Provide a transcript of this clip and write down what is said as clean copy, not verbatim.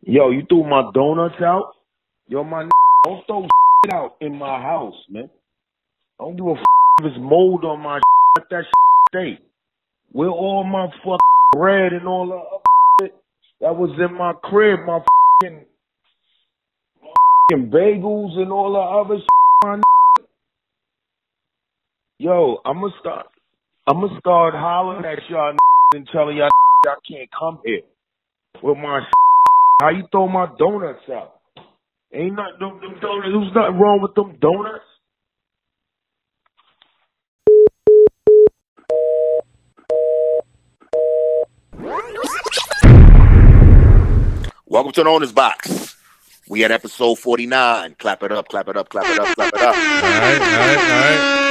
Yo, you threw my donuts out? Yo, my don't throw shit out in my house, man. I don't give a if it's mold on my let that stay. Where all my fucking bread and all the other shit that was in my crib, my fucking bagels and all the other shit, my Yo, I'ma start hollering at y'all and telling y'all can't come here with my How you throw my donuts out? Ain't nothing, them donuts, there's nothing wrong with them donuts. Welcome to the Owner's Box. We at episode 49. Clap it up, clap it up, clap it up, clap it up. All right.